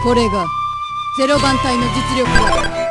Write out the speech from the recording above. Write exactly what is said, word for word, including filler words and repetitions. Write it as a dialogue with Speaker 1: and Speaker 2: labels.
Speaker 1: これがゼロ番隊の実力だ。